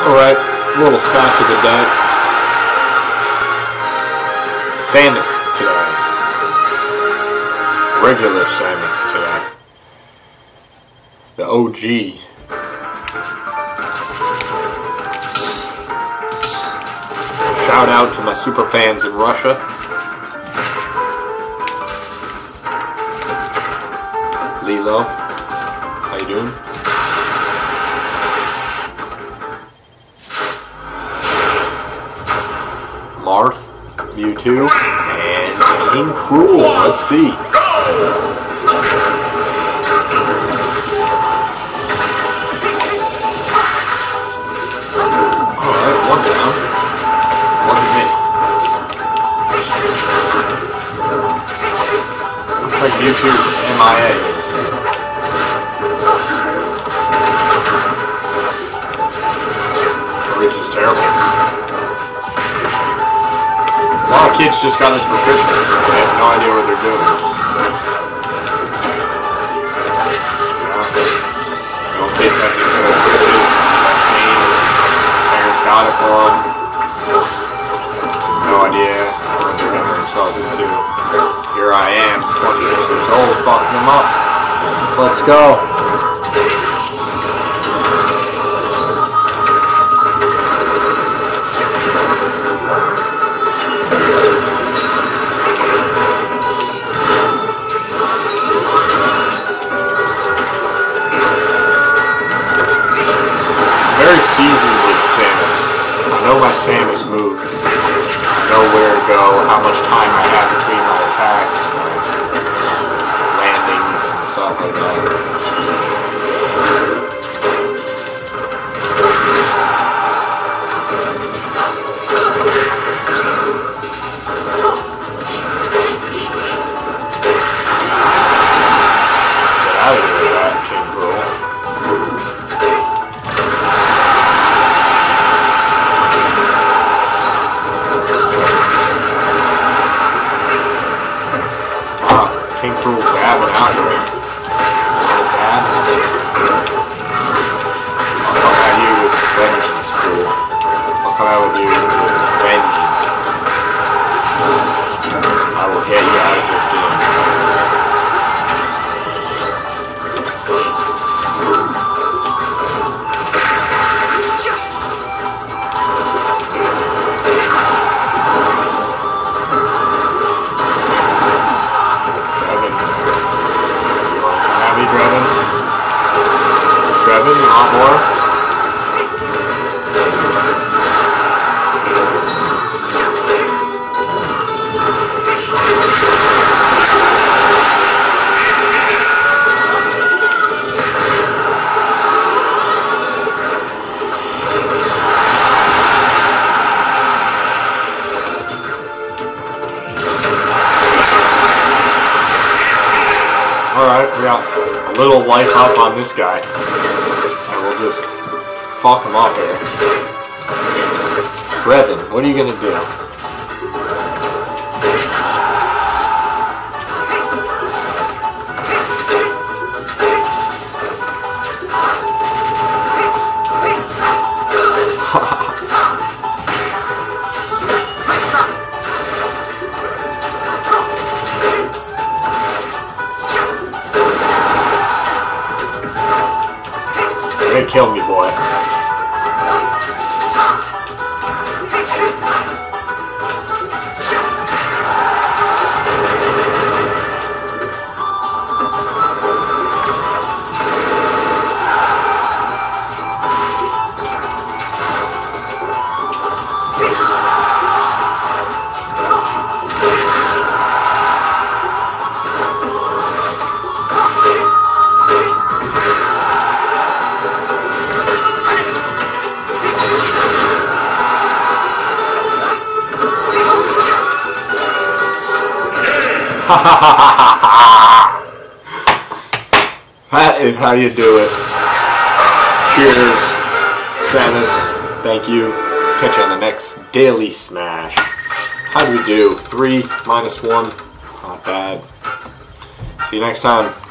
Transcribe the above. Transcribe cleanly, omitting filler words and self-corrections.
Alright, a little smash of the day. Samus today. Regular Samus today. The OG. Shout out to my super fans in Russia. Lilo, how you doing? Marth, Mewtwo, and King K. Let's see. Alright, one down. Wasn't me. Looks like Mewtwo's MIA. Which is terrible. A lot of kids just got this for Christmas. They have no idea what they're doing. Yeah. No kids have these little Switches. That's me. Parents got it for them. No idea what they're getting themselves into. Here I am, 26 years old, fucking them up. Let's go. Very seasoned with Samus. I know my Samus moves. I know where to go, how much time I have between my attacks, my landings, and stuff like that. Get out of here with that, King Rool. King Rool's dabbing out here. Little dab. I'll come at you with vengeance, Rool. I'll come out with you with vengeance. I will get you out of this game. Trevin, you want more? Alright, we got a little life up on this guy. And we'll just fuck him up here. Trevin, what are you gonna do? You're gonna kill me, boy. That is how you do it. Cheers, Samus. Thank you. Catch you on the next Daily Smash. How do we do? 3 minus 1. Not bad. See you next time.